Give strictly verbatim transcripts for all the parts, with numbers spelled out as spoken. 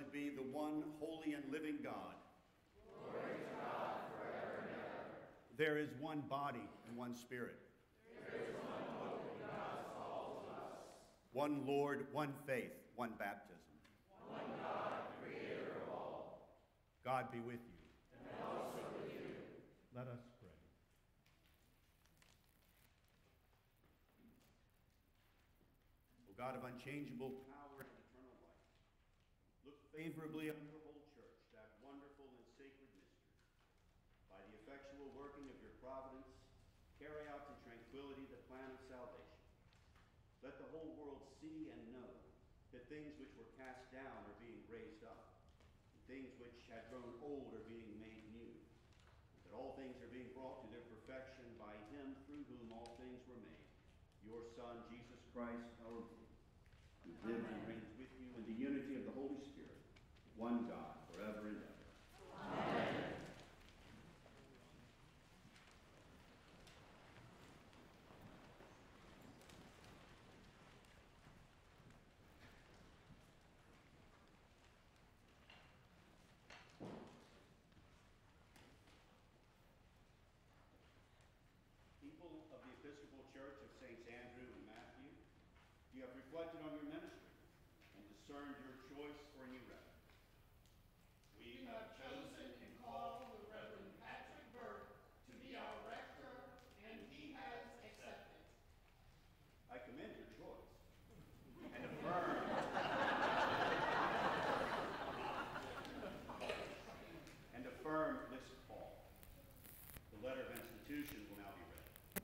blessed be the one holy and living God. Glory to God forever and ever. There is one body and one spirit. There is one hope in God to all of us. One Lord, one faith, one baptism. One God, creator of all. God be with you. And also with you. Let us pray. O God of unchangeable power and eternal life, look favorably on your whole church, that wonderful and sacred mystery. By the effectual working of your providence, carry out in tranquility the plan of salvation. Let the whole world see and know that things which were cast down are being raised up, and things which had grown old are being made new, and that all things are being brought to their perfection by him through whom all things were made, your Son, Jesus Christ, our Lord, who lives and reigns with you in the unity of the Holy Spirit, one God, forever and ever. Amen. People of the Episcopal Church of Saints Andrew and Matthew, you have reflected on your ministry and discerned your choice for a new rector. We have chosen and called the Reverend Patrick Burke to be our rector, and he has accepted. I commend your choice and affirm and affirm this call. The letter of institution will now be read.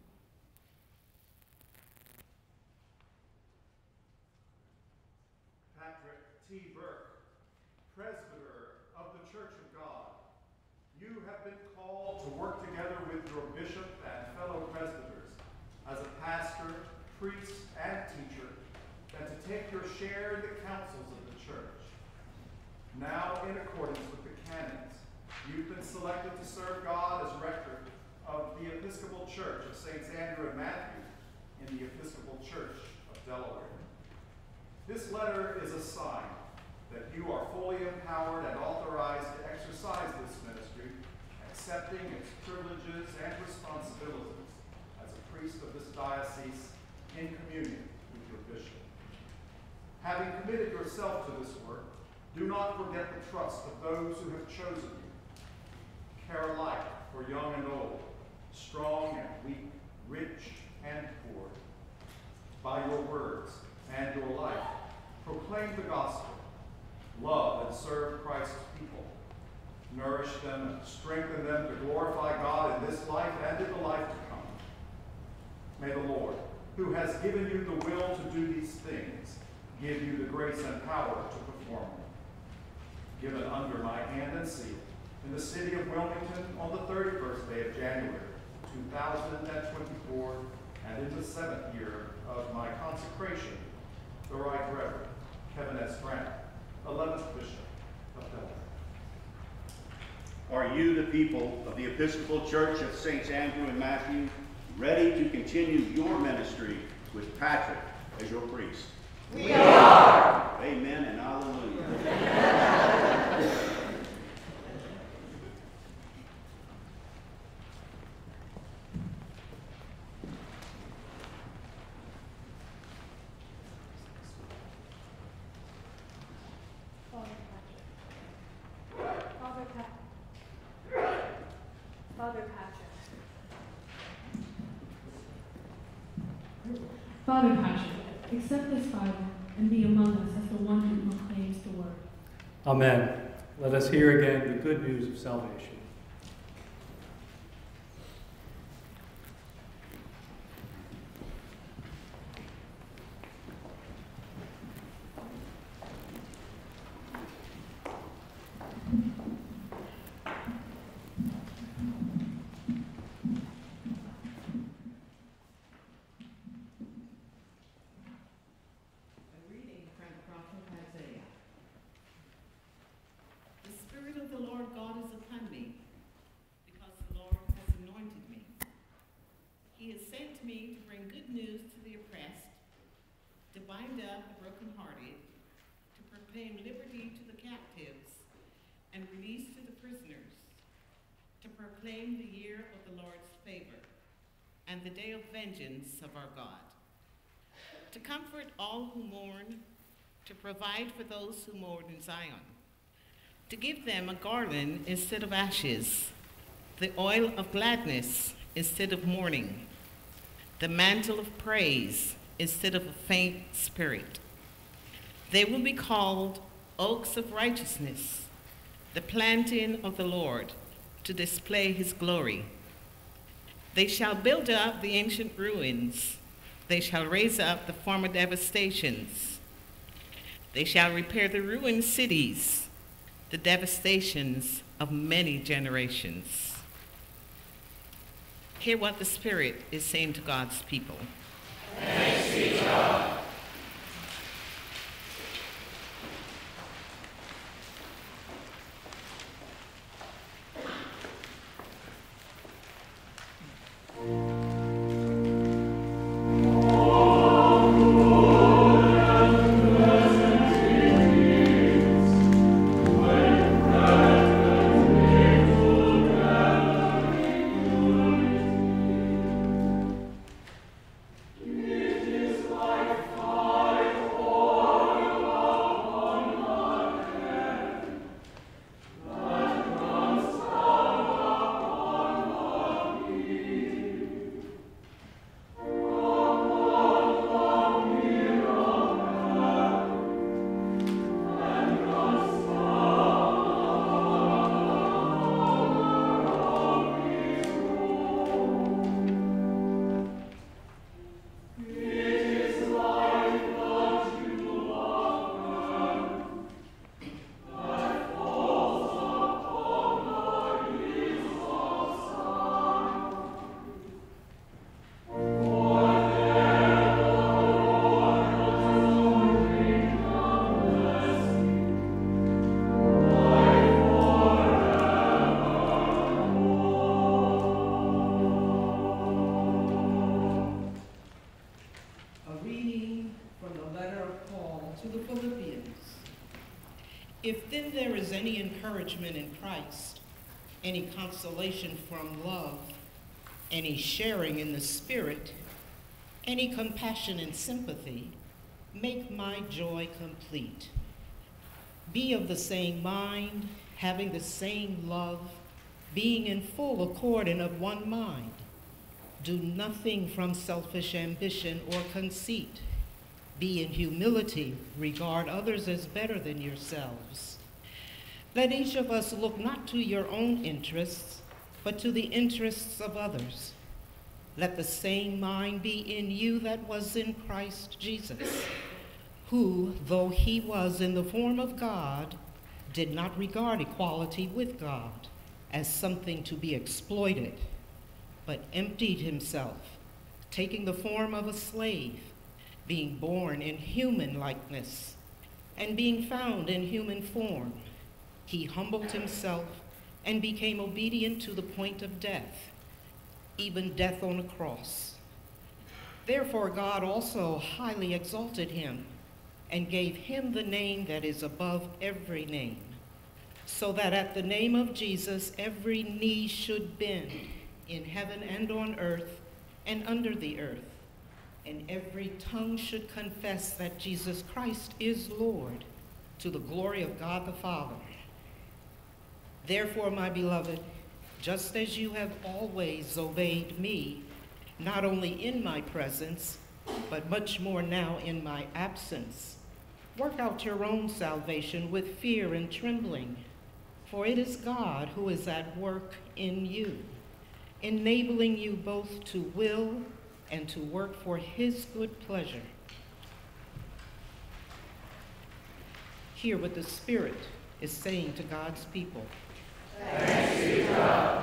Patrick T. Burke, presbyter of the Church of God, you have been called to work together with your bishop and fellow presbyters as a pastor, priest, and teacher, and to take your share in the councils of the church. Now, in accordance with the canons, you've been selected to serve God as rector of the Episcopal Church of Saints Andrew and Matthew in the Episcopal Church of Delaware. This letter is a sign that you are fully empowered and authorized to exercise this ministry, accepting its privileges and responsibilities as a priest of this diocese in communion with your bishop. Having committed yourself to this work, do not forget the trust of those who have chosen you. Care alike for young and old, strong and weak, rich and poor. By your words and your life, proclaim the gospel, love and serve Christ's people, nourish them and strengthen them to glorify God in this life and in the life to come. May the Lord, who has given you the will to do these things, give you the grace and power to perform them. Given under my hand and seal in the city of Wilmington on the thirty-first day of January, two thousand twenty-four, and in the seventh year of my consecration, the Right Reverend Kevin S. Grant, eleventh Bishop of Delaware. Are you, the people of the Episcopal Church of Saints Andrew and Matthew, ready to continue your ministry with Patrick as your priest? We are. Amen and hallelujah. Father Patrick. Father Patrick. Father Patrick, accept this Bible and be among us as the one who proclaims the word. Amen. Let us hear again the good news of salvation. bind up the brokenhearted, to proclaim liberty to the captives and release to the prisoners, to proclaim the year of the Lord's favor and the day of vengeance of our God, to comfort all who mourn, to provide for those who mourn in Zion, to give them a garland instead of ashes, the oil of gladness instead of mourning, the mantle of praise instead of a faint spirit. They will be called oaks of righteousness, the planting of the Lord, to display his glory. They shall build up the ancient ruins. They shall raise up the former devastations. They shall repair the ruined cities, the devastations of many generations. Hear what the Spirit is saying to God's people. Thanks be to God. If then there is any encouragement in Christ, any consolation from love, any sharing in the Spirit, any compassion and sympathy, make my joy complete. Be of the same mind, having the same love, being in full accord and of one mind. Do nothing from selfish ambition or conceit. Be in humility, regard others as better than yourselves. Let each of us look not to your own interests, but to the interests of others. Let the same mind be in you that was in Christ Jesus, who, though he was in the form of God, did not regard equality with God as something to be exploited, but emptied himself, taking the form of a slave, being born in human likeness, and being found in human form. He humbled himself and became obedient to the point of death, even death on a cross. Therefore God also highly exalted him and gave him the name that is above every name, so that at the name of Jesus every knee should bend in heaven and on earth and under the earth, and every tongue should confess that Jesus Christ is Lord, to the glory of God the Father. Therefore, my beloved, just as you have always obeyed me, not only in my presence, but much more now in my absence, work out your own salvation with fear and trembling, for it is God who is at work in you, enabling you both to will and to work for his good pleasure. Hear what the Spirit is saying to God's people. Thanks be to God.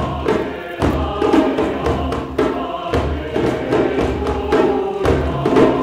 Thank you.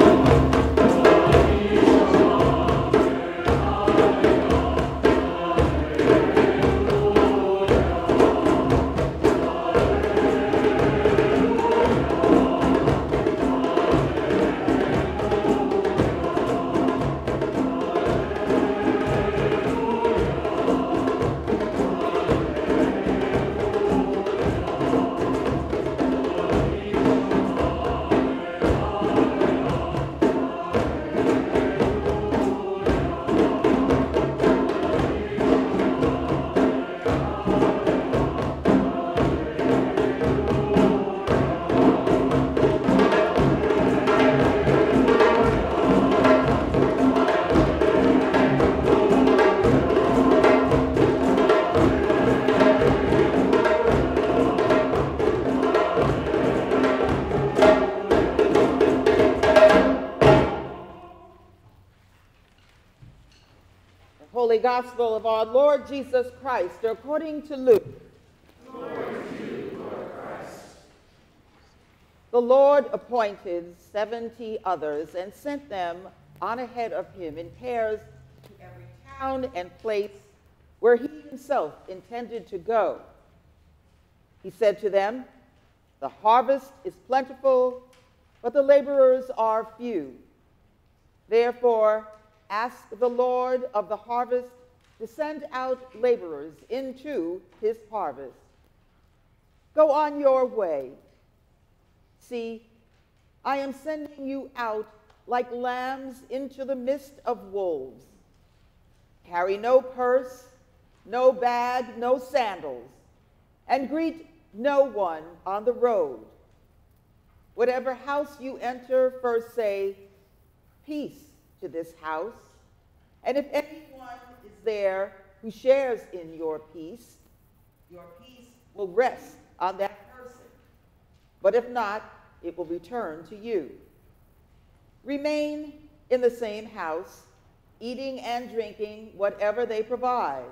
Gospel of our Lord Jesus Christ according to Luke. Glory to you, Lord Christ. The Lord appointed seventy others and sent them on ahead of him in pairs to every town and place where he himself intended to go. He said to them, "The harvest is plentiful, but the laborers are few. Therefore, ask the Lord of the harvest to send out laborers into his harvest. Go on your way. See, I am sending you out like lambs into the midst of wolves. Carry no purse, no bag, no sandals, and greet no one on the road. Whatever house you enter, first say, 'Peace to this house.' And if anyone is there who shares in your peace, your peace will rest on that person. But if not, it will return to you. Remain in the same house, eating and drinking whatever they provide,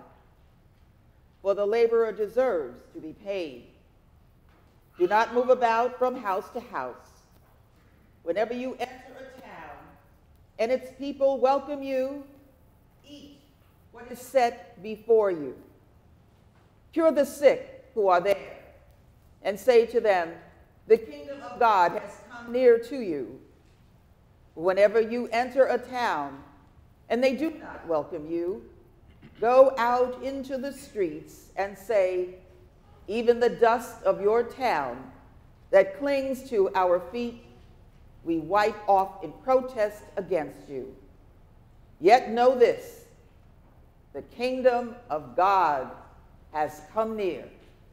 for the laborer deserves to be paid. Do not move about from house to house. Whenever you enter a town and its people welcome you, eat what is set before you. Cure the sick who are there, and say to them, 'The kingdom of God has come near to you.' Whenever you enter a town and they do not welcome you, go out into the streets and say, 'Even the dust of your town that clings to our feet, we wipe off in protest against you. Yet know this, the kingdom of God has come near.'"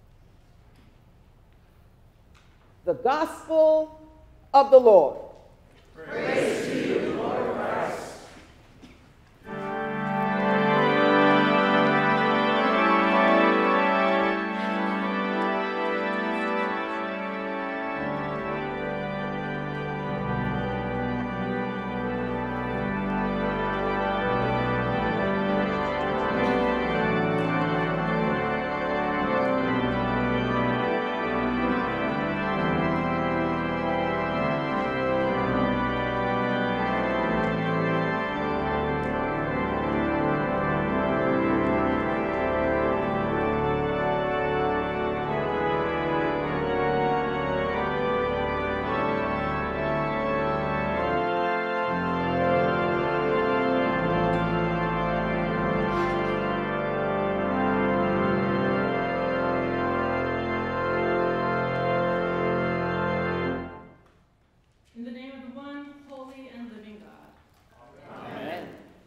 The Gospel of the Lord. Praise to you, Lord Christ. In the name of the one, holy and living God. Amen.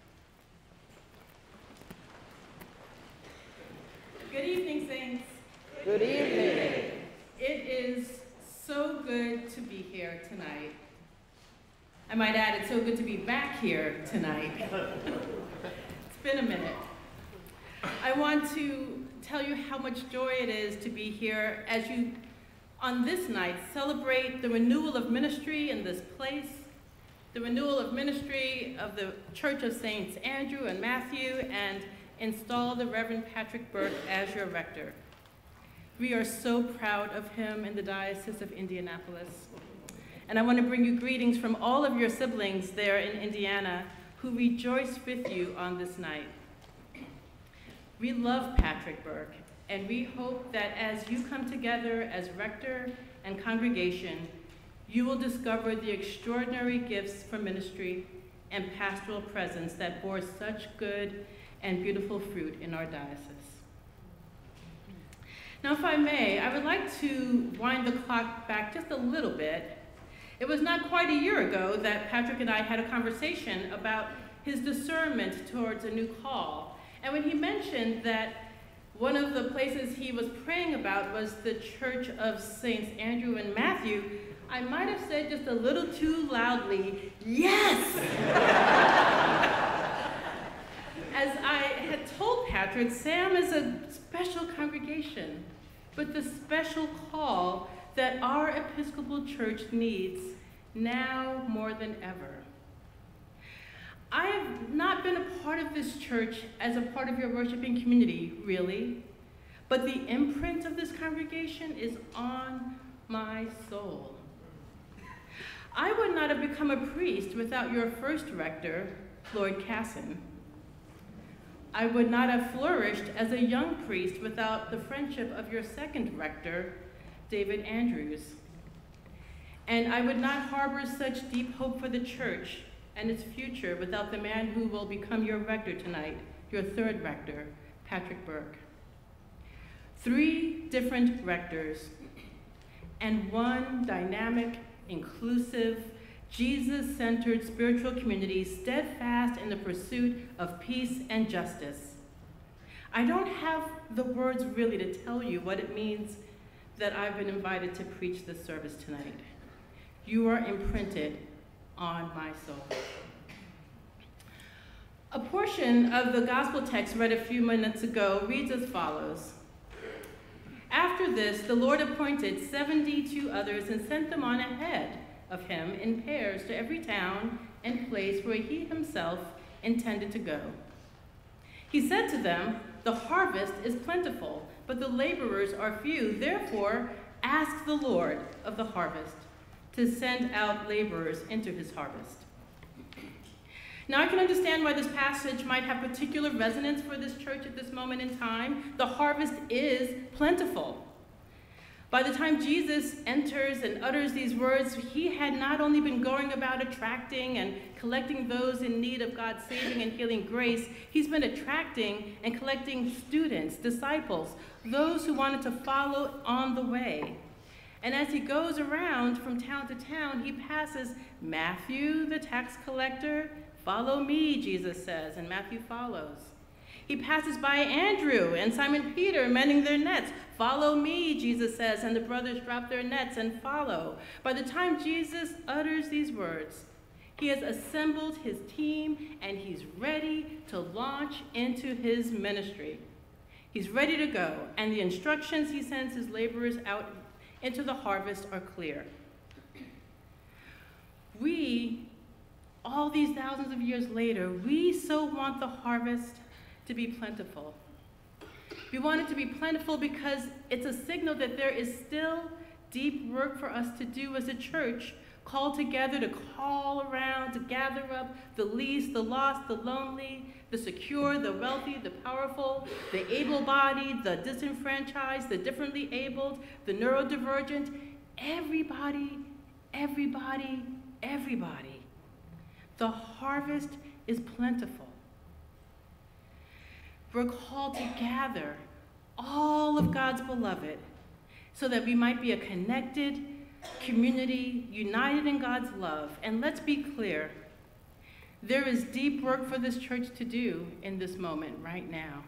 Good evening, saints. Good evening. It is so good to be here tonight. I might add, it's so good to be back here tonight. It's been a minute. I want to tell you how much joy it is to be here as you, on this night, celebrate the renewal of ministry in this place, the renewal of ministry of the Church of Saints Andrew and Matthew, and install the Reverend Patrick Burke as your rector. We are so proud of him in the Diocese of Indianapolis. And I want to bring you greetings from all of your siblings there in Indiana who rejoice with you on this night. We love Patrick Burke, and we hope that as you come together as rector and congregation, you will discover the extraordinary gifts for ministry and pastoral presence that bore such good and beautiful fruit in our diocese. Now, if I may, I would like to wind the clock back just a little bit. It was not quite a year ago that Patrick and I had a conversation about his discernment towards a new call. And when he mentioned that one of the places he was praying about was the Church of Saints Andrew and Matthew, I might have said just a little too loudly, "Yes!" As I had told Patrick, SsAM is a special congregation, but the special call that our Episcopal Church needs now more than ever. I have not been a part of this church as a part of your worshiping community, really, but the imprint of this congregation is on my soul. I would not have become a priest without your first rector, Lord Casson. I would not have flourished as a young priest without the friendship of your second rector, David Andrews. And I would not harbor such deep hope for the church and its future without the man who will become your rector tonight, your third rector, Patrick Burke. Three different rectors and one dynamic, inclusive, Jesus-centered spiritual community steadfast in the pursuit of peace and justice. I don't have the words really to tell you what it means that I've been invited to preach this service tonight. You are imprinted on my soul. A portion of the gospel text read a few minutes ago reads as follows. After this, the Lord appointed seventy-two others and sent them on ahead of him in pairs to every town and place where he himself intended to go. He said to them, "The harvest is plentiful, but the laborers are few. Therefore, ask the Lord of the harvest to send out laborers into his harvest." Now, I can understand why this passage might have particular resonance for this church at this moment in time. The harvest is plentiful. By the time Jesus enters and utters these words, he had not only been going about attracting and collecting those in need of God's saving and healing grace, he's been attracting and collecting students, disciples, those who wanted to follow on the way. And as he goes around from town to town, he passes Matthew, the tax collector. "Follow me," Jesus says, and Matthew follows. He passes by Andrew and Simon Peter mending their nets. "Follow me," Jesus says, and the brothers drop their nets and follow. By the time Jesus utters these words, he has assembled his team and he's ready to launch into his ministry. He's ready to go, and the instructions he sends his laborers out into the harvest are clear. We, all these thousands of years later, we so want the harvest to be plentiful. We want it to be plentiful because it's a signal that there is still deep work for us to do as a church, called together to call around, to gather up the least, the lost, the lonely, the secure, the wealthy, the powerful, the able-bodied, the disenfranchised, the differently abled, the neurodivergent, everybody, everybody, everybody. The harvest is plentiful. We're called to gather all of God's beloved so that we might be a connected community, united in God's love. And let's be clear, there is deep work for this church to do in this moment right now.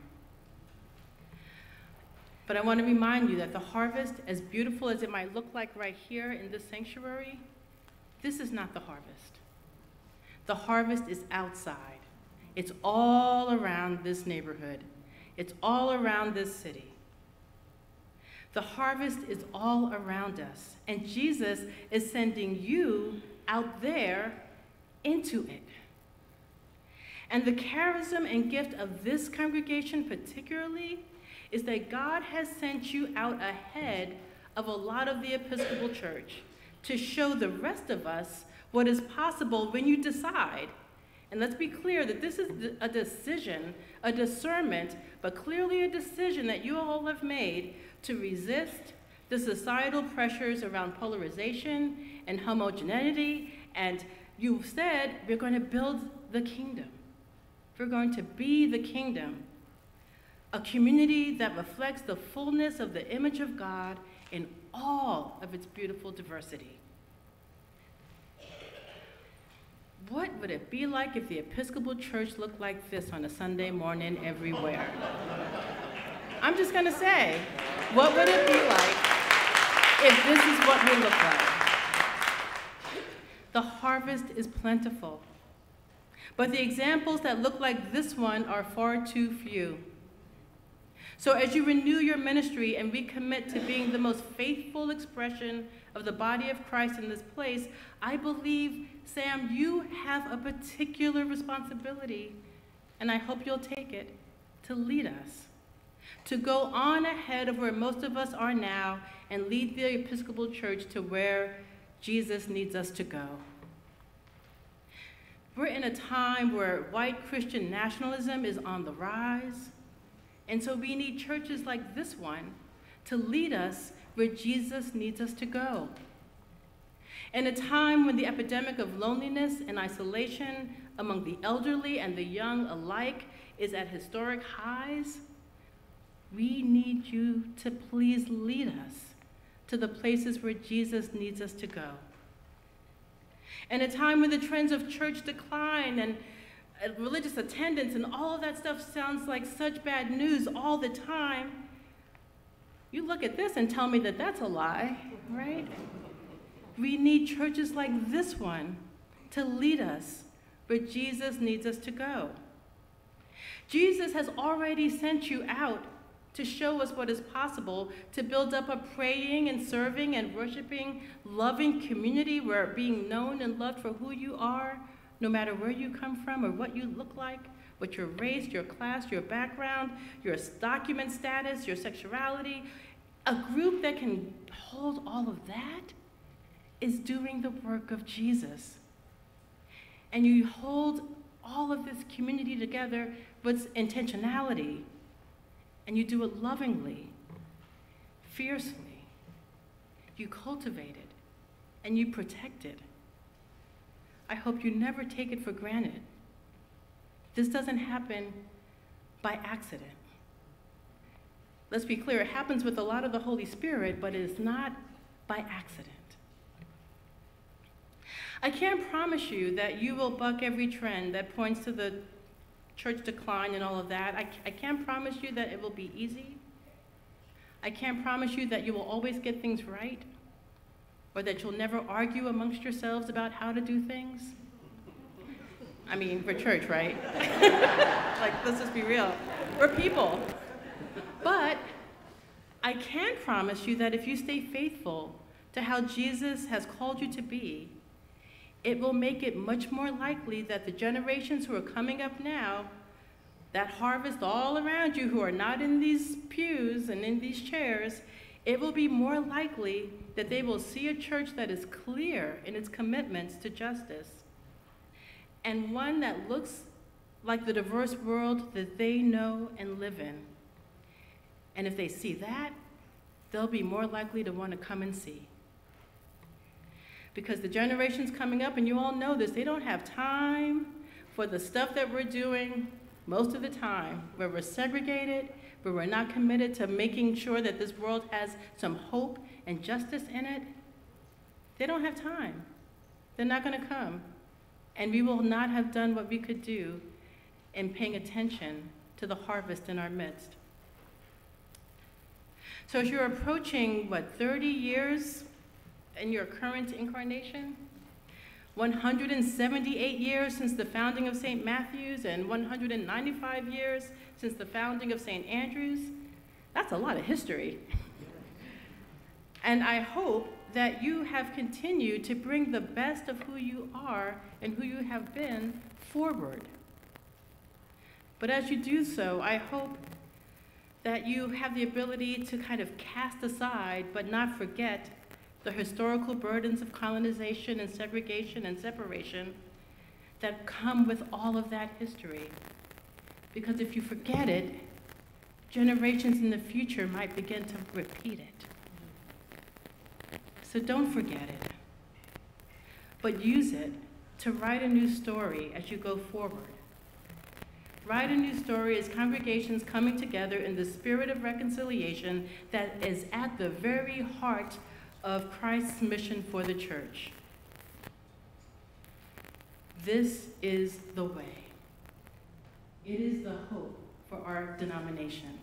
But I want to remind you that the harvest, as beautiful as it might look like right here in this sanctuary, this is not the harvest. The harvest is outside. It's all around this neighborhood. It's all around this city. The harvest is all around us, and Jesus is sending you out there into it. And the charism and gift of this congregation particularly is that God has sent you out ahead of a lot of the Episcopal Church to show the rest of us what is possible when you decide. And let's be clear that this is a decision, a discernment, but clearly a decision that you all have made to resist the societal pressures around polarization and homogeneity. And you've said, we're going to build the kingdom. We're going to be the kingdom, a community that reflects the fullness of the image of God in all of its beautiful diversity. What would it be like if the Episcopal Church looked like this on a Sunday morning everywhere? I'm just going to say, what would it be like if this is what we look like? The harvest is plentiful, but the examples that look like this one are far too few. So as you renew your ministry and recommit to being the most faithful expression of the body of Christ in this place, I believe, Sam, you have a particular responsibility, and I hope you'll take it, to lead us, to go on ahead of where most of us are now and lead the Episcopal Church to where Jesus needs us to go. We're in a time where white Christian nationalism is on the rise, and so we need churches like this one to lead us where Jesus needs us to go. In a time when the epidemic of loneliness and isolation among the elderly and the young alike is at historic highs, we need you to please lead us to the places where Jesus needs us to go. In a time when the trends of church decline and religious attendance and all of that stuff sounds like such bad news all the time, you look at this and tell me that that's a lie, right? We need churches like this one to lead us where Jesus needs us to go. Jesus has already sent you out to show us what is possible, to build up a praying and serving and worshiping, loving community where being known and loved for who you are, no matter where you come from or what you look like, what your race, your class, your background, your document status, your sexuality, a group that can hold all of that is doing the work of Jesus. And you hold all of this community together with intentionality, and you do it lovingly, fiercely. You cultivate it, and you protect it. I hope you never take it for granted. This doesn't happen by accident. Let's be clear, it happens with a lot of the Holy Spirit, but it is not by accident. I can't promise you that you will buck every trend that points to the church decline and all of that. I, I can't promise you that it will be easy. I can't promise you that you will always get things right, or that you'll never argue amongst yourselves about how to do things. I mean, for church, right? Like, let's just be real. We're people. But I can promise you that if you stay faithful to how Jesus has called you to be, it will make it much more likely that the generations who are coming up now, that harvest all around you who are not in these pews and in these chairs, it will be more likely that they will see a church that is clear in its commitments to justice, and one that looks like the diverse world that they know and live in. And if they see that, they'll be more likely to want to come and see. Because the generations coming up, and you all know this, they don't have time for the stuff that we're doing most of the time, where we're segregated, where we're not committed to making sure that this world has some hope and justice in it. They don't have time. They're not going to come. And we will not have done what we could do in paying attention to the harvest in our midst. So as you're approaching, what, thirty years in your current incarnation, one hundred seventy-eight years since the founding of Saint Matthew's, and one hundred ninety-five years since the founding of Saint Andrew's, that's a lot of history. And I hope that you have continued to bring the best of who you are and who you have been forward. But as you do so, I hope that you have the ability to kind of cast aside but not forget the historical burdens of colonization and segregation and separation that come with all of that history. Because if you forget it, generations in the future might begin to repeat it. So don't forget it, but use it to write a new story as you go forward. Write a new story as congregations coming together in the spirit of reconciliation that is at the very heart of Christ's mission for the church. This is the way. It is the hope for our denomination.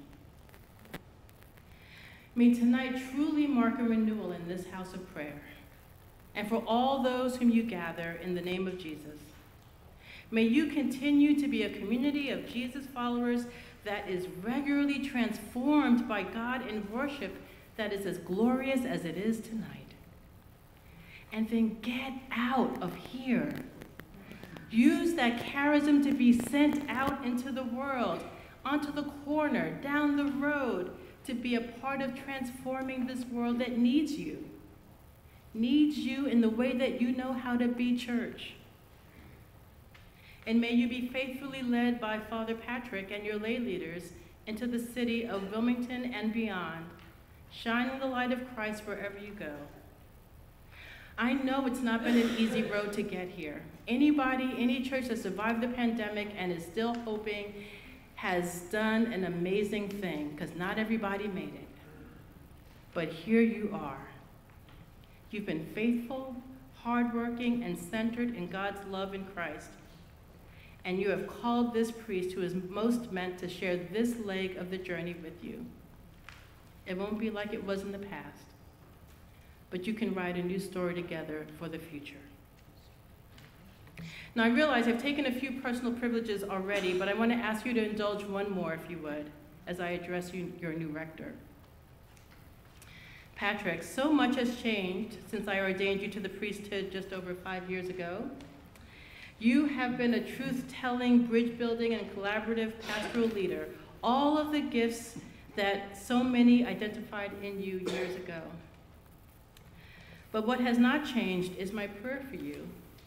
May tonight truly mark a renewal in this house of prayer, and for all those whom you gather in the name of Jesus. May you continue to be a community of Jesus followers that is regularly transformed by God in worship that is as glorious as it is tonight. And then get out of here. Use that charism to be sent out into the world, onto the corner, down the road, to be a part of transforming this world that needs you. Needs you in the way that you know how to be church. And may you be faithfully led by Father Patrick and your lay leaders into the city of Wilmington and beyond, shining the light of Christ wherever you go. I know it's not been an easy road to get here. Anybody, any church that survived the pandemic and is still hoping has done an amazing thing, because not everybody made it. But here you are. You've been faithful, hardworking, and centered in God's love in Christ. And you have called this priest who is most meant to share this leg of the journey with you. It won't be like it was in the past, but you can write a new story together for the future. Now I realize I've taken a few personal privileges already, but I want to ask you to indulge one more, if you would, as I address you, your new rector. Patrick, so much has changed since I ordained you to the priesthood just over five years ago. You have been a truth-telling, bridge-building, and collaborative pastoral leader, all of the gifts that so many identified in you years ago. But what has not changed is my prayer for you.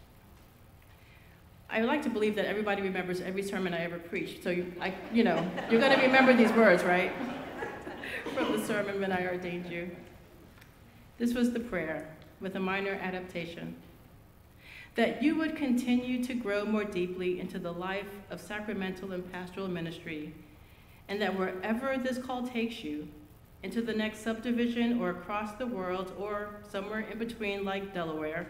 I like to believe that everybody remembers every sermon I ever preached, so you, I, you know, you're going to remember these words, right? From the sermon when I ordained you. This was the prayer, with a minor adaptation. That you would continue to grow more deeply into the life of sacramental and pastoral ministry, and that wherever this call takes you, into the next subdivision or across the world or somewhere in between like Delaware,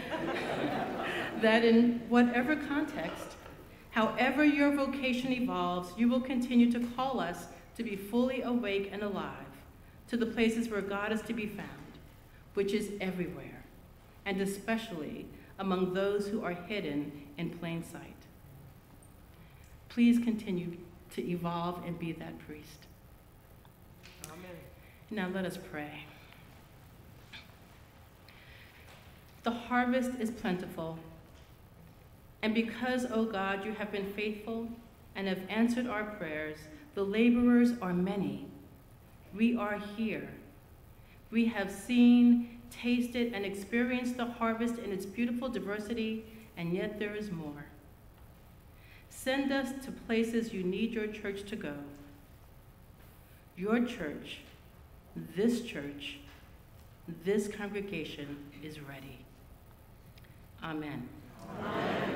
that in whatever context, however your vocation evolves, you will continue to call us to be fully awake and alive to the places where God is to be found, which is everywhere, and especially among those who are hidden in plain sight. Please continue to evolve and be that priest. Amen. Now let us pray. The harvest is plentiful, and because, O God, you have been faithful and have answered our prayers, the laborers are many. We are here. We have seen, tasted, and experienced the harvest in its beautiful diversity, and yet there is more. Send us to places you need your church to go. Your church, this church, this congregation is ready. Amen. Amen.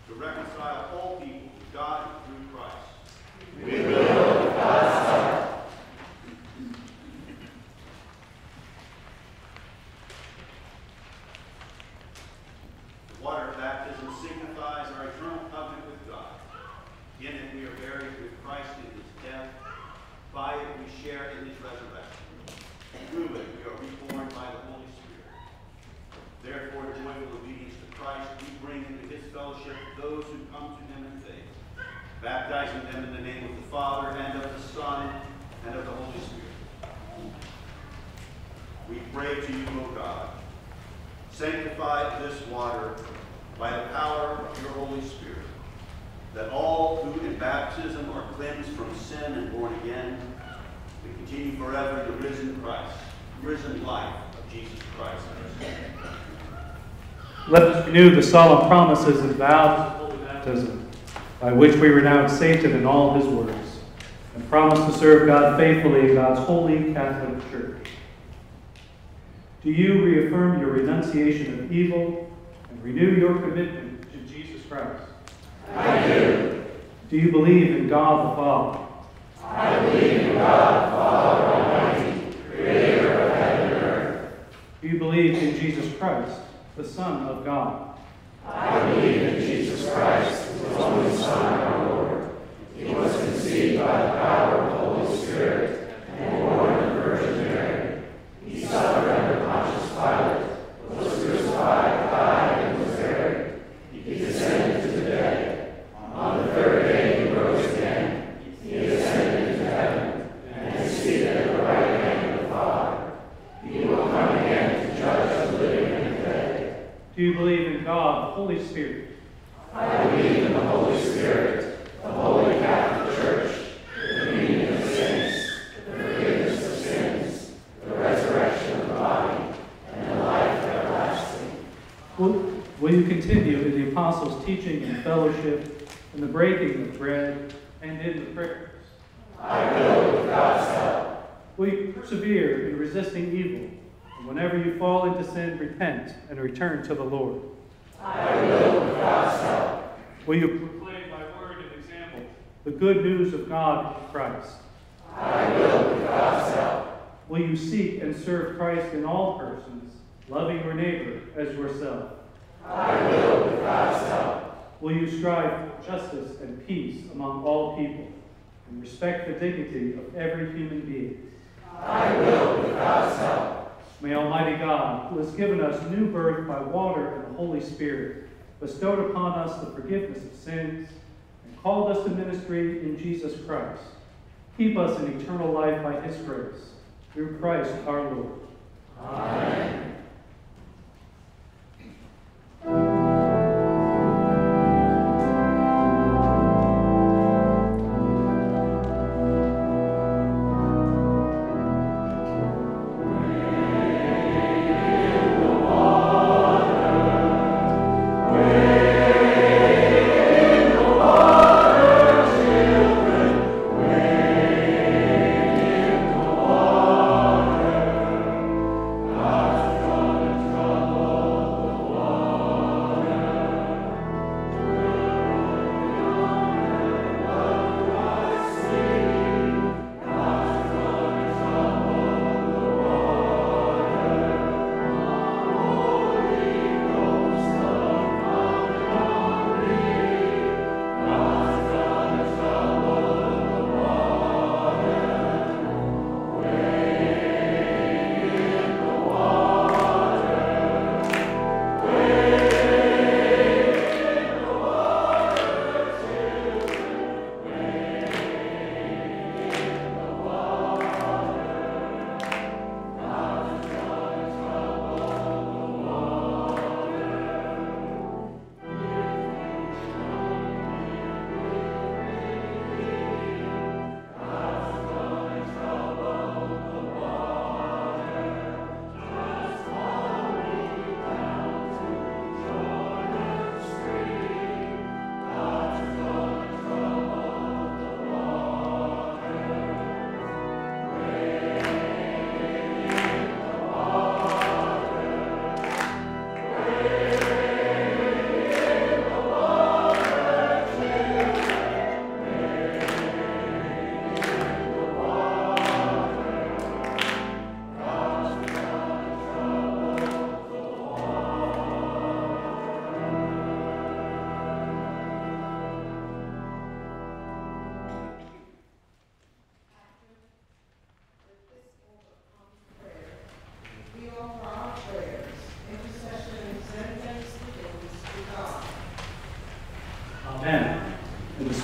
to reconcile all people to God through Christ. We will, with God's help. The water of baptism signifies our eternal covenant with God. In it we are buried with Christ in his death. By it we share in his resurrection. Through it we are reborn by the Holy Spirit. Therefore, in joyful obedience to Christ, we bring into his fellowship those who come to him in faith, baptizing them in the name of the Father, and of the Son, and of the Holy Spirit. We pray to you, O God, sanctify this water by the power of your Holy Spirit, that all who in baptism are cleansed from sin and born again, we continue forever in the risen Christ, risen life of Jesus Christ. Let us renew the solemn promises and vows of holy baptism, by which we renounce Satan and all his works, and promise to serve God faithfully in God's holy Catholic Church. Do you reaffirm your renunciation of evil and renew your commitment to Jesus Christ? I do. Do you believe in God the Father? I believe in God the Father Almighty, creator of heaven and earth. Do you believe in Jesus Christ, the Son of God? I believe in Jesus Christ, his only Son, our Lord. He was conceived by the power of the Holy Spirit and born of the Virgin Mary. He suffered under Pontius Pilate, was crucified, died, and was buried. He descended to the dead. On the third day he rose again. He ascended into heaven and is seated at the right hand of the Father. He will come again to judge the living and the dead. Do you believe in God, the Holy Spirit? I believe in the Holy Spirit, the Holy Catholic Church, the communion of saints, the forgiveness of sins, the resurrection of the body, and the life everlasting. Will, will you continue in the apostles' teaching and fellowship, in the breaking of bread, and in the prayers? I will, with God's help. Will you persevere in resisting evil, and whenever you fall into sin, repent and return to the Lord? I will, with God's help. Will you proclaim by word and example the good news of God in Christ? I will, with God's help. Will you seek and serve Christ in all persons, loving your neighbor as yourself? I will, with God's help. Will you strive for justice and peace among all people, and respect the dignity of every human being? I will, with God's help. May Almighty God, who has given us new birth by water and the Holy Spirit, bestowed upon us the forgiveness of sins, and called us to ministry in Jesus Christ, keep us in eternal life by his grace, through Christ our Lord. Amen. God's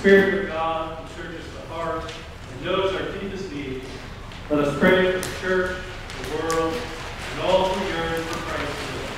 Spirit of God who searches the heart and knows our deepest needs, let us pray for the church, the world, and all who yearn for Christ to live.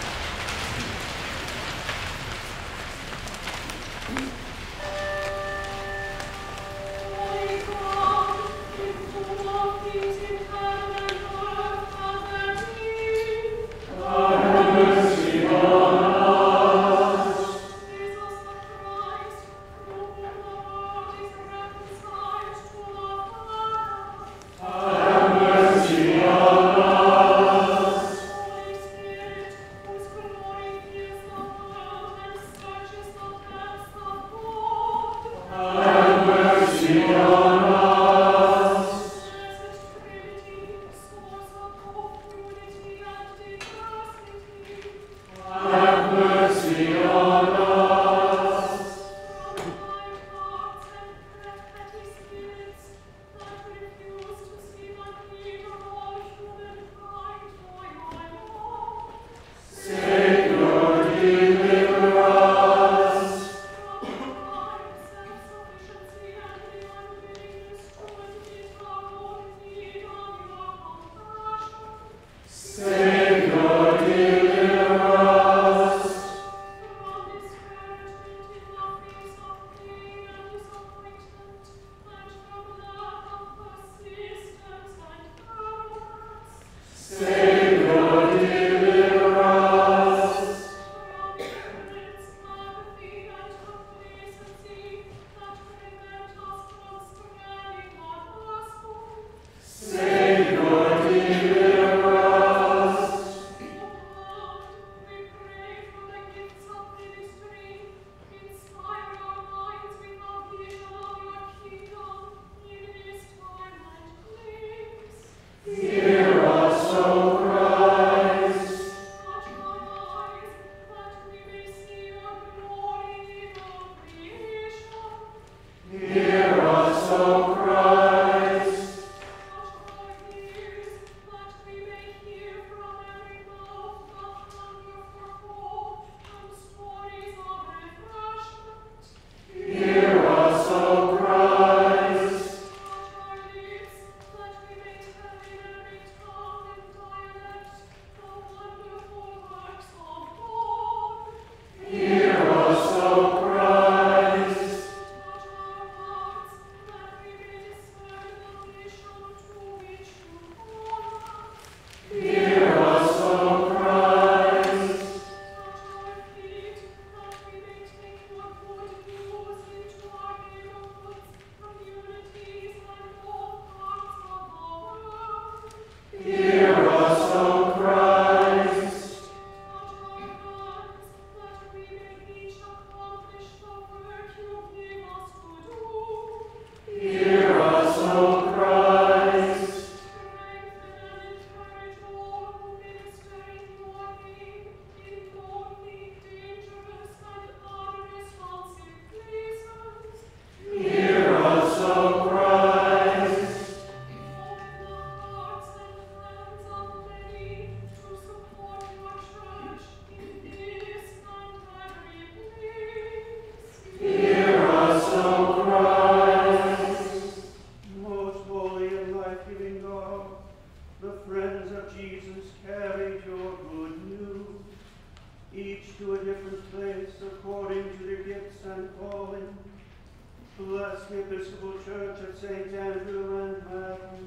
Bless the Episcopal Church of Saint Andrew and Matthew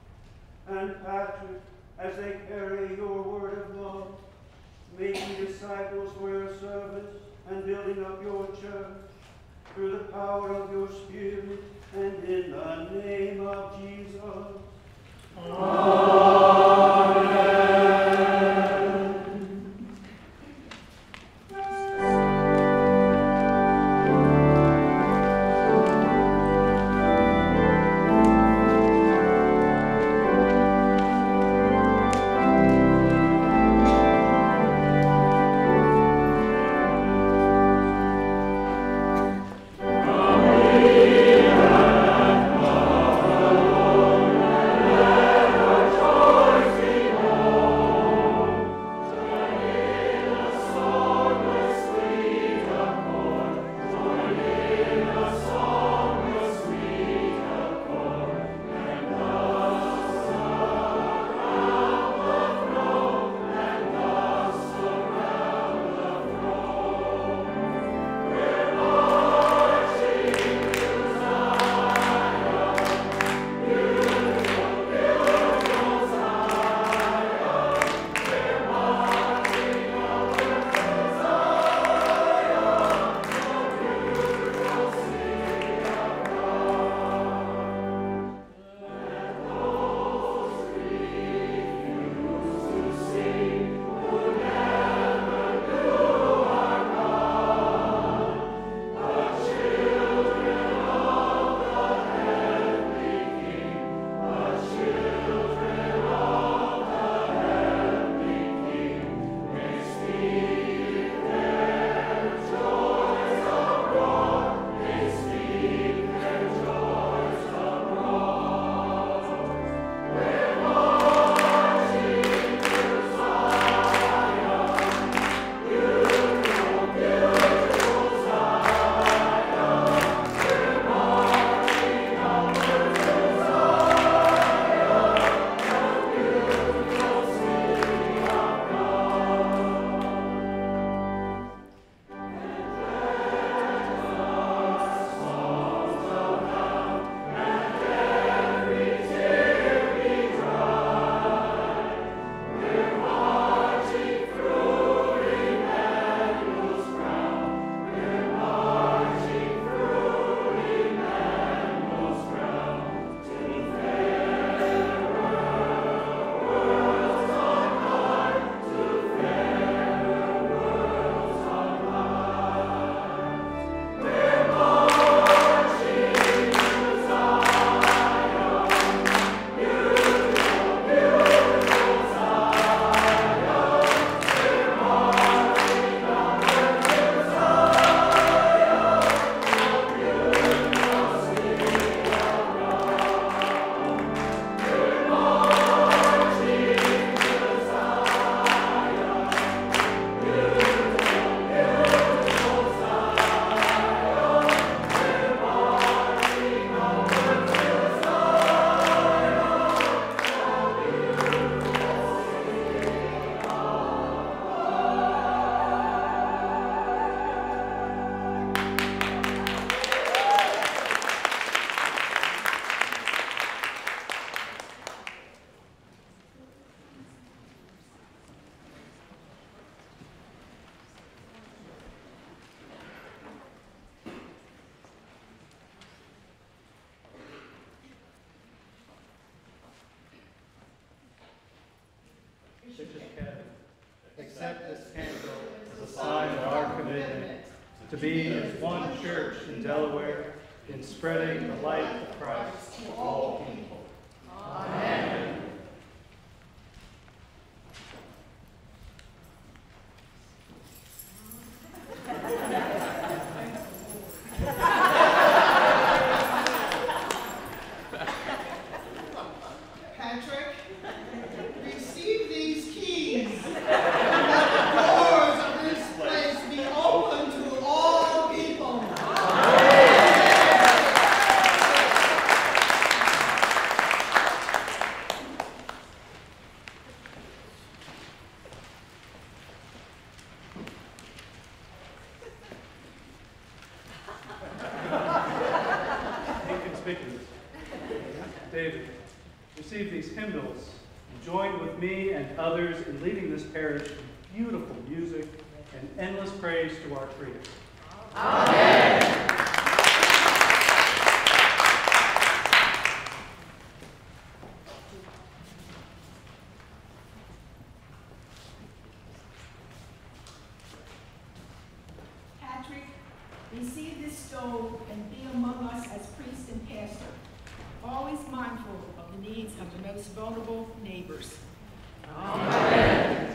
and Patrick as they carry your word of love, making disciples for your service and building up your church through the power of your Spirit and in the name of Jesus. Amen. Joy commitment to be as one church in Delaware in spreading the light of Christ to all people. Amen. Patrick, receive these keys. Let the doors of this place be open to all people. Inconspicuous. David, receive these hymnals and join with me and others in leading this parish in beautiful music and endless praise to our Creator. Amen. Patrick, receive this stole and be among us as priest and pastor, always mindful of the needs of the most vulnerable neighbors. Amen.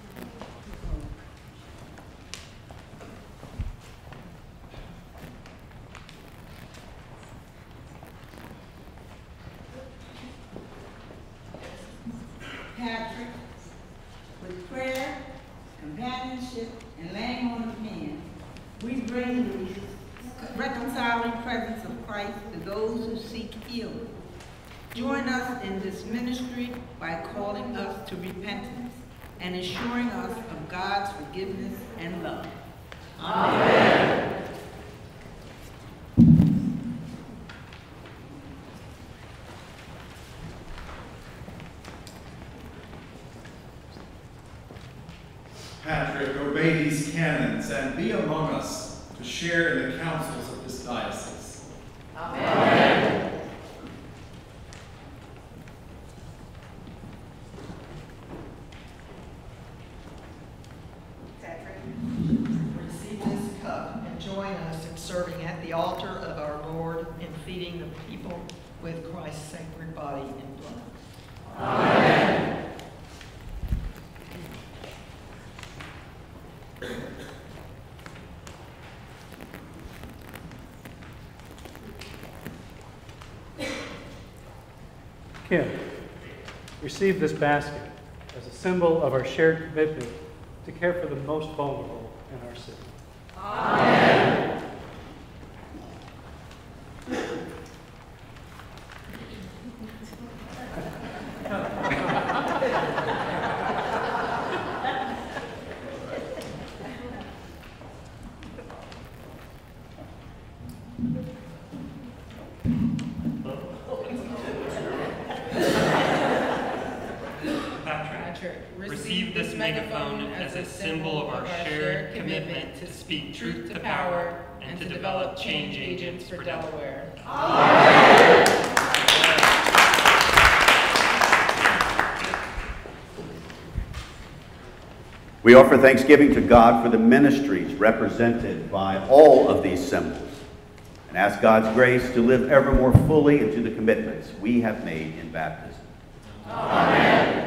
Patrick, with prayer, companionship, and laying on of hands, we bring the reconciling presence of Christ to those who seek healing. Join us in this ministry by calling us to repentance and assuring us of God's forgiveness and love. Amen. Patrick, obey these canons and be among us to share in the councils of this diocese. Amen. Patrick, receive this cup and join us in serving at the altar of our Lord and feeding the people with Christ's sacred body and blood. Amen. Kim, receive this basket as a symbol of our shared commitment to care for the most vulnerable in our city. Amen. Receive this megaphone as a symbol of our shared commitment to speak truth to power and to develop change agents for Delaware. Amen. We offer thanksgiving to God for the ministries represented by all of these symbols and ask God's grace to live ever more fully into the commitments we have made in baptism. Amen.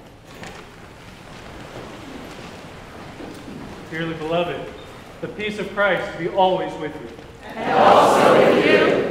Dearly beloved, the peace of Christ be always with you. And also with you.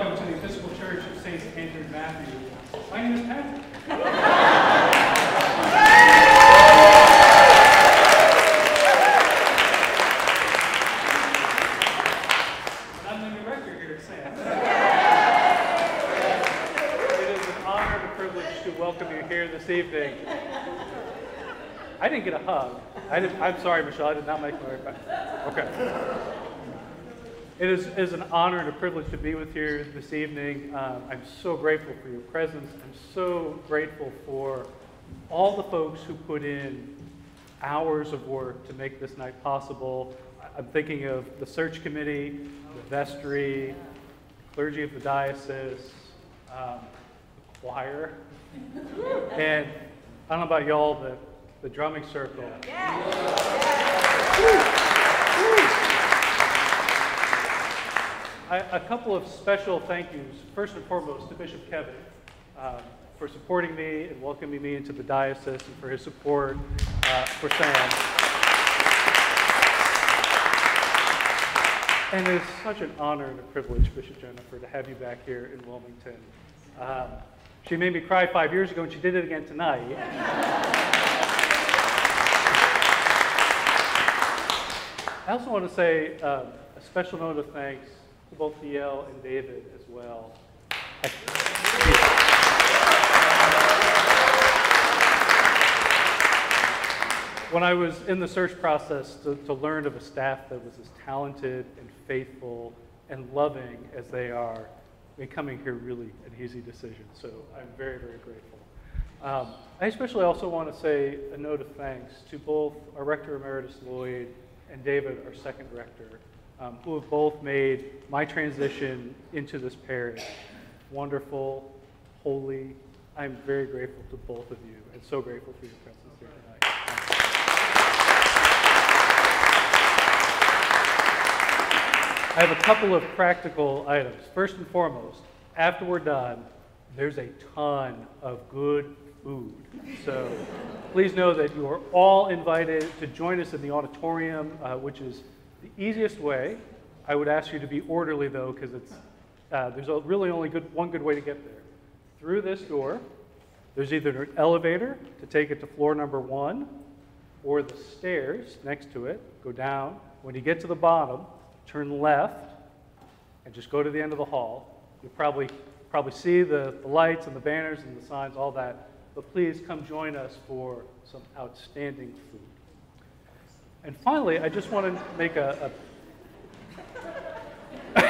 welcome to the Episcopal Church of Saints Andrew and Matthew. My name is Patrick. I'm the new rector here at SsAM's. It is an honor and a privilege to welcome you here this evening. I didn't get a hug. I didn't, I'm sorry, Michelle, I did not make my way back. Okay. It is, is an honor and a privilege to be with you this evening. Um, I'm so grateful for your presence. I'm so grateful for all the folks who put in hours of work to make this night possible. I'm thinking of the search committee, the vestry, clergy of the diocese, um, the choir, and I don't know about y'all, the, the drumming circle. Yeah. I, a couple of special thank yous. First and foremost to Bishop Kevin um, for supporting me and welcoming me into the diocese, and for his support uh, for SsAM's. And it's such an honor and a privilege, Bishop Jennifer, to have you back here in Wilmington. Um, she made me cry five years ago, and she did it again tonight. I also want to say um, a special note of thanks to both D L and David as well. When I was in the search process to, to learn of a staff that was as talented and faithful and loving as they are, coming here really an easy decision. So I'm very, very grateful. Um, I especially also want to say a note of thanks to both our Rector Emeritus Lloyd and David, our second rector, Um, who have both made my transition into this parish wonderful, holy. I'm very grateful to both of you, and so grateful for your presence here tonight. I have a couple of practical items. First and foremost, after we're done, there's a ton of good food. So please know that you are all invited to join us in the auditorium, uh, which is the easiest way. I would ask you to be orderly, though, because it's uh, there's a really only good one good way to get there. Through this door, there's either an elevator to take it to floor number one, or the stairs next to it. Go down. When you get to the bottom, turn left, and just go to the end of the hall. You'll probably probably see the, the lights and the banners and the signs, all that. But please come join us for some outstanding food. And finally, I just want to make a, a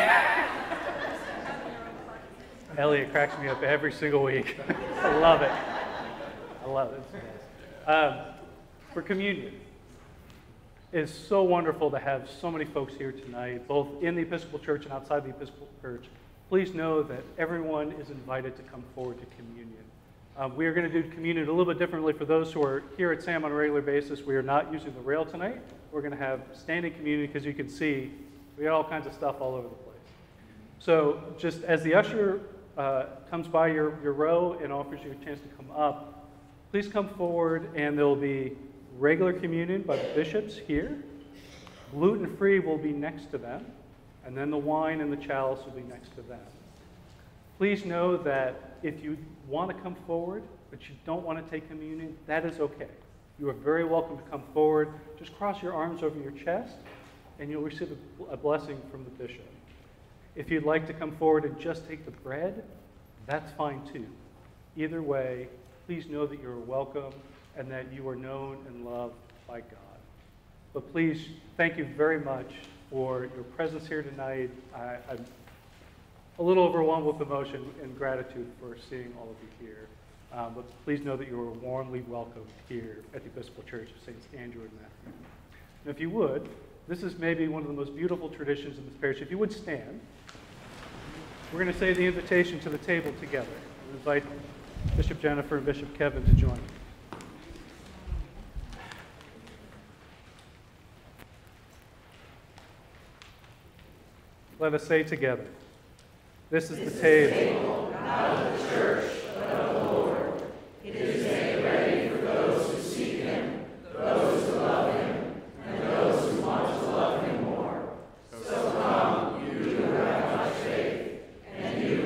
Elliot cracks me up every single week. I love it. I love it. Um, for communion, it's so wonderful to have so many folks here tonight, both in the Episcopal Church and outside the Episcopal Church. Please know that everyone is invited to come forward to communion. Um, we are going to do communion a little bit differently for those who are here at SsAM on a regular basis. We are not using the rail tonight. We're going to have standing communion because you can see we got all kinds of stuff all over the place. So just as the usher uh, comes by your, your row and offers you a chance to come up, please come forward, and there will be regular communion by the bishops here. Gluten-free will be next to them, and then the wine and the chalice will be next to them. Please know that if you want to come forward, but you don't want to take communion, that is okay. You are very welcome to come forward. Just cross your arms over your chest, and you'll receive a, a blessing from the bishop. If you'd like to come forward and just take the bread, that's fine too. Either way, please know that you are welcome and that you are known and loved by God. But please, thank you very much for your presence here tonight. I, I'm a little overwhelmed with emotion and gratitude for seeing all of you here. Um, but please know that you are warmly welcomed here at the Episcopal Church of Saints Andrew and Matthew. And if you would, this is maybe one of the most beautiful traditions in this parish. If you would stand, we're going to say the invitation to the table together. We invite Bishop Jennifer and Bishop Kevin to join. Let us say together, this is the table, not of the church, but of the Lord. It is made ready for those who seek him, those who love him, and those who want to love him more. So come, you who have much faith, and you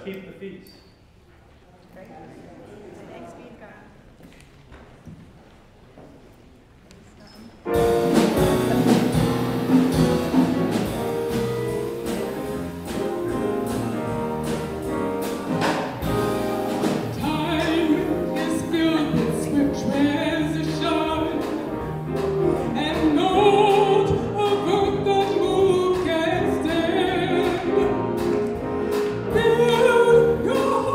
keep the feast. Thanks be to God. Build your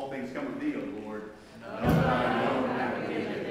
all things come of thee, O Lord. No, no, no, no,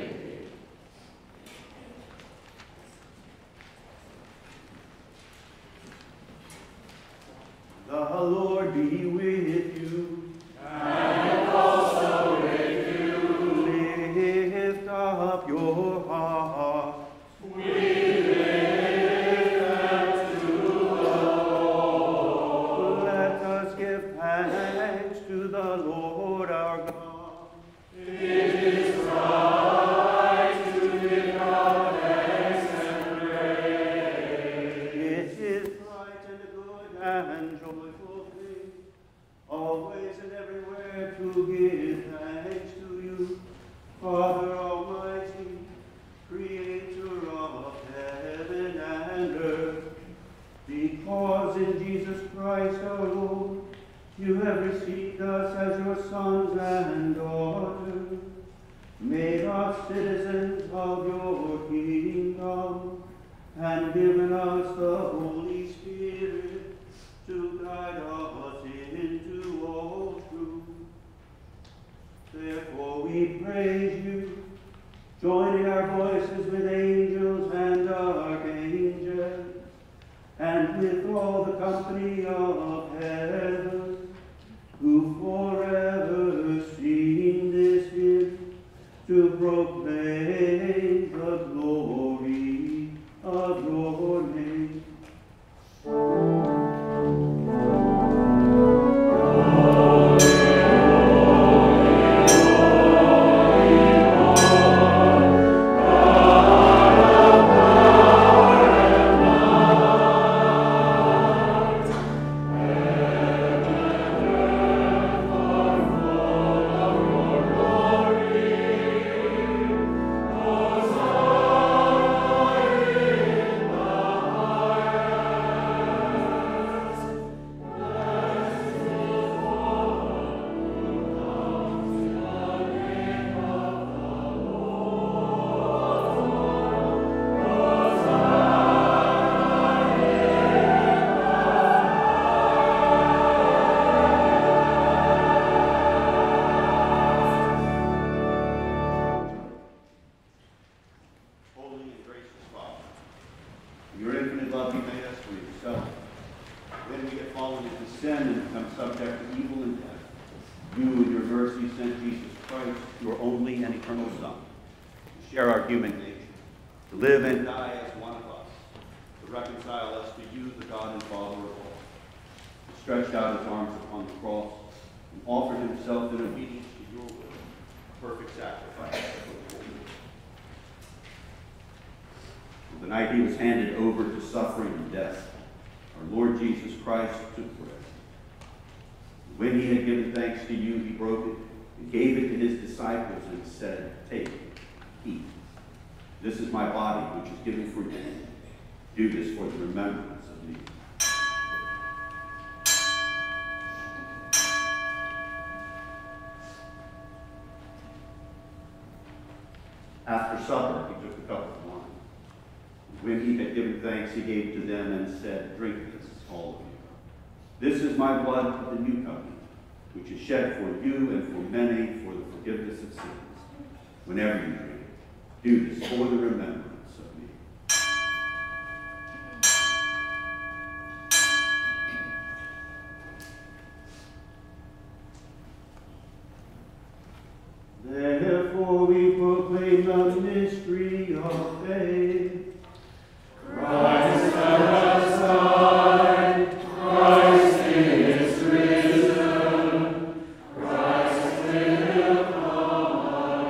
The Lord be with you. And also with you. Lift up your heart. We lift them to the Lord. Let us give thanks to the Lord our God. It is right to give God thanks and praise. It is right and a good and joyful thing, always and everywhere to give thanks to you, Father Almighty, Creator of heaven and earth, because in Jesus Christ our Lord, you have received us as your sons and daughters, made us citizens of your kingdom, and given us the Holy Spirit to guide us into all truth. Therefore we praise you, joining our voices with angels and archangels, and with all the company of heaven, who forever sing this hymn to proclaim the glory of your name. Do this for the remembrance of me. After supper, he took a cup of wine. When he had given thanks, he gave to them and said, "Drink this, all of you. This is my blood of the new covenant, which is shed for you and for many for the forgiveness of sins. Whenever you drink it, do this for the remembrance of me." Therefore we proclaim the mystery of faith. Christ has died, Christ is risen, Christ will come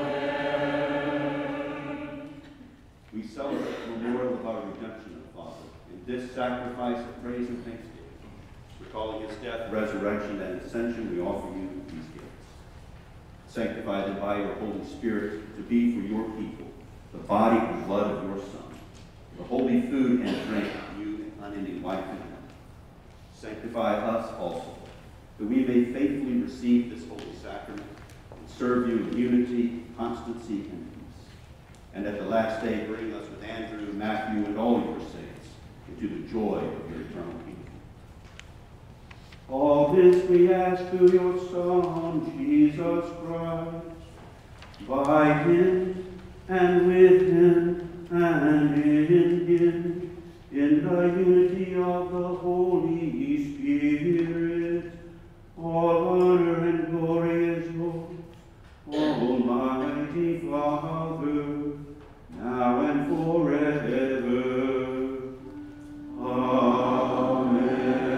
again. We celebrate the memorial of our redemption, Father, in this sacrifice of praise and thanksgiving. Recalling his death, resurrection, and ascension, we offer you these gifts. Sanctify them by your Holy Spirit to be for your people the body and blood of your Son, the holy food and drink of you in unending life and health. Sanctify us also, that we may faithfully receive this holy sacrament and serve you in unity, constancy, and peace. And at the last day, bring us with Andrew, Matthew, and all your saints into the joy of your eternal kingdom. All All this we ask through your Son, Jesus Christ. By him, and with him, and in him, in the unity of the Holy Spirit, all honor and glory is yours, Almighty Father, now and forever. Amen.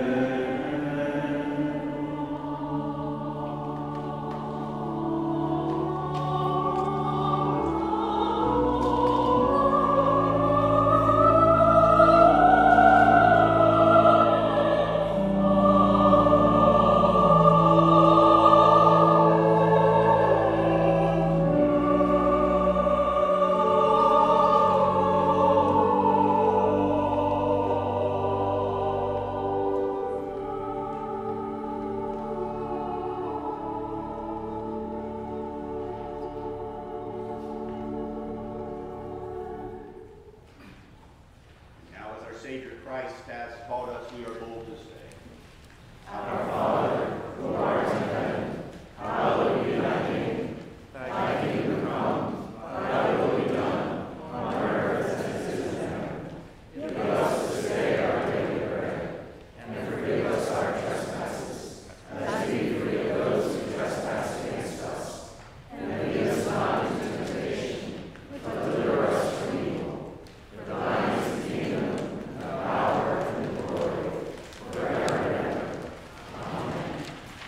Savior Christ has taught us, we are bold to say, Our Father, who art in heaven, hallowed be thy name. Thy kingdom come, thy will be done, on earth as it is in heaven. Give us this day our daily bread, and forgive us our trespasses, as we forgive those who trespass against us. And lead us not into temptation, but deliver us from evil. For thine is the kingdom, the power, and the glory, forever and ever. Amen.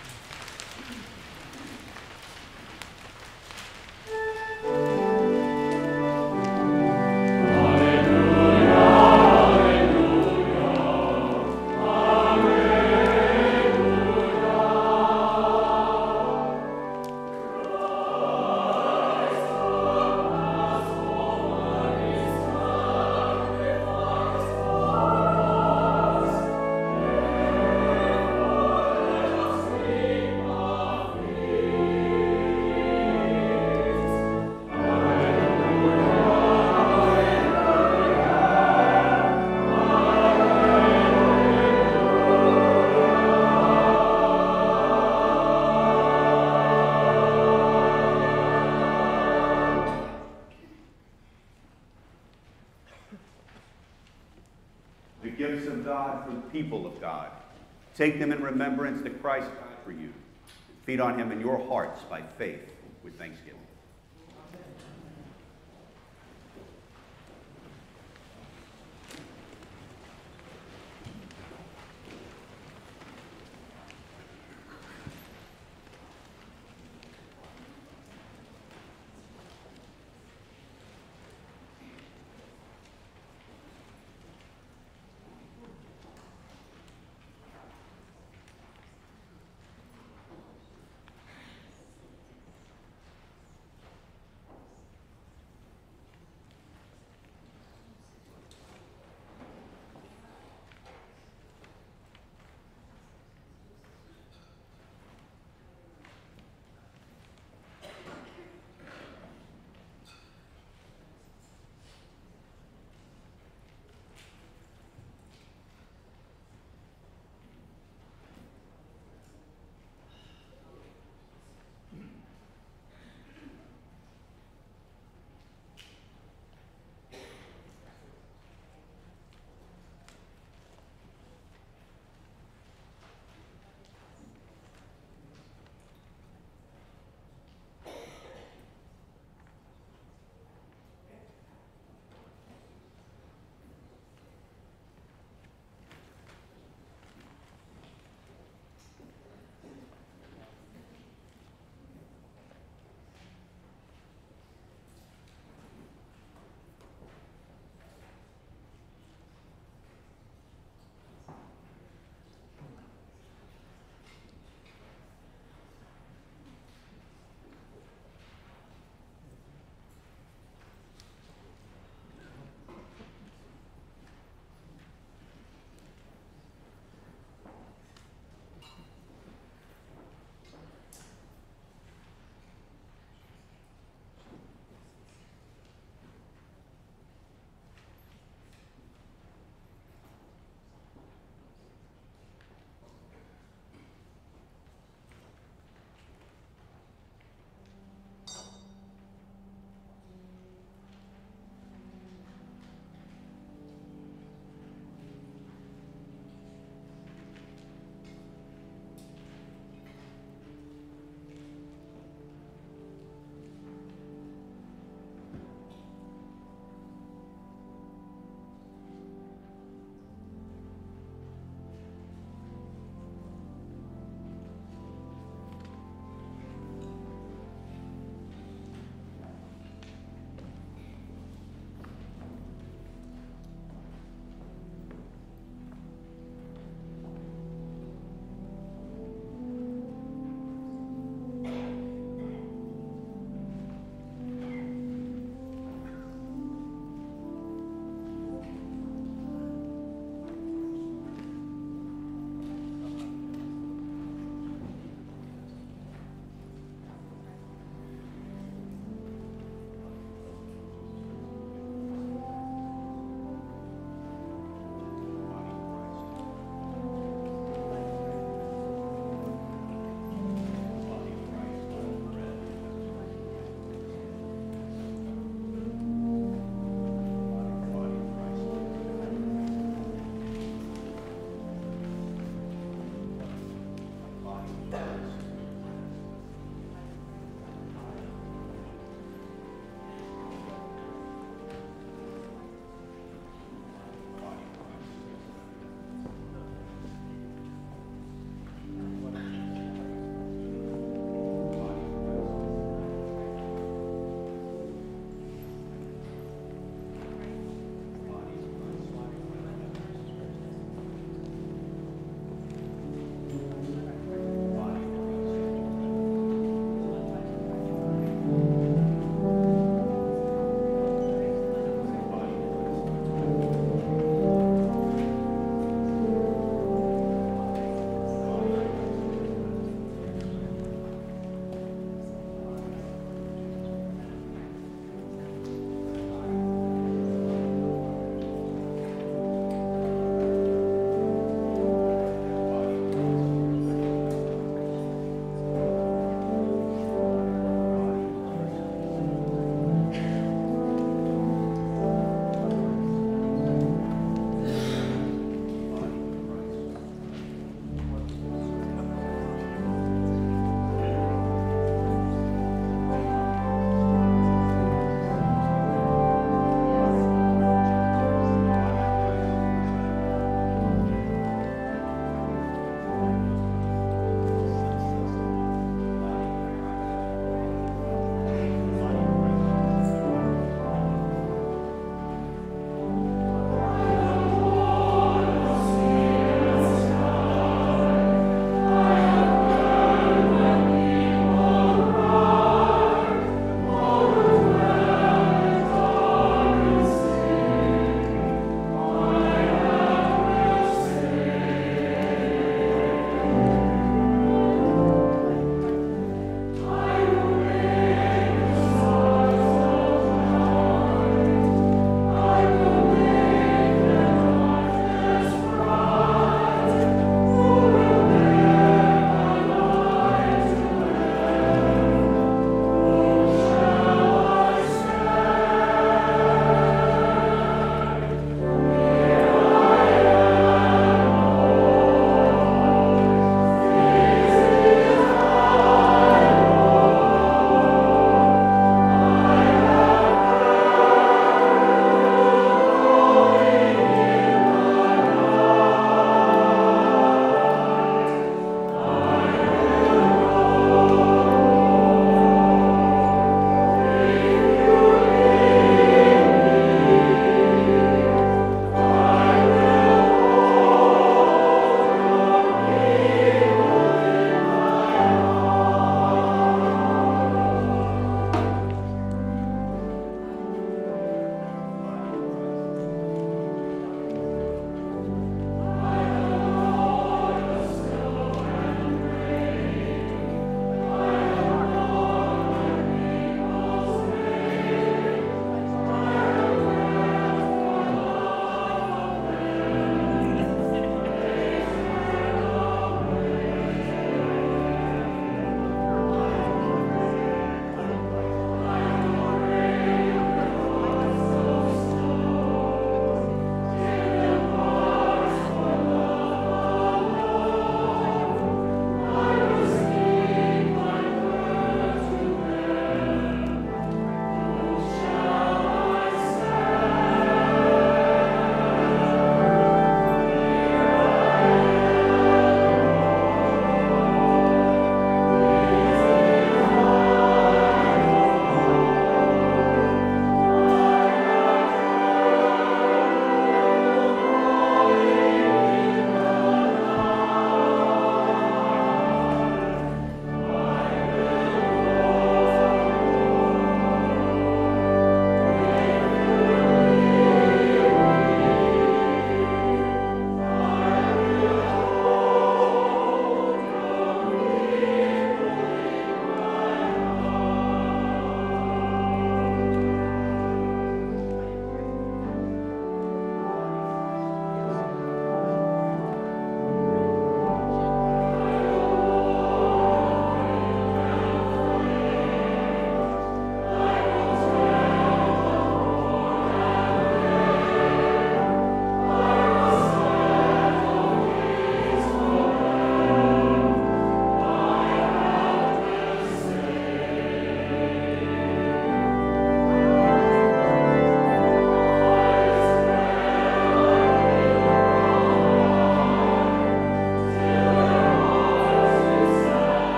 the gifts of God for the people of God. Take them in remembrance that Christ died for you. Feed on him in your hearts by faith with thanksgiving.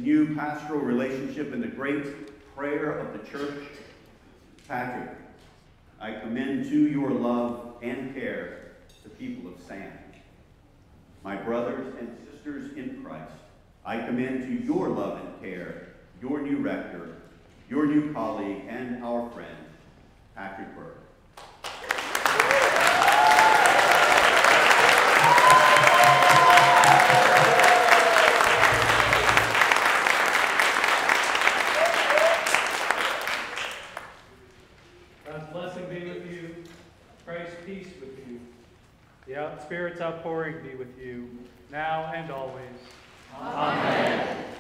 new pastoral relationship and the great prayer of the church, Patrick, I commend to your love and care the people of SsAM's. My brothers and sisters in Christ, I commend to your love and care your new rector, your new colleague, and our friend, Patrick Burke. God's blessing be with you. Christ's peace with you. The out Spirit's outpouring be with you, now and always. Amen.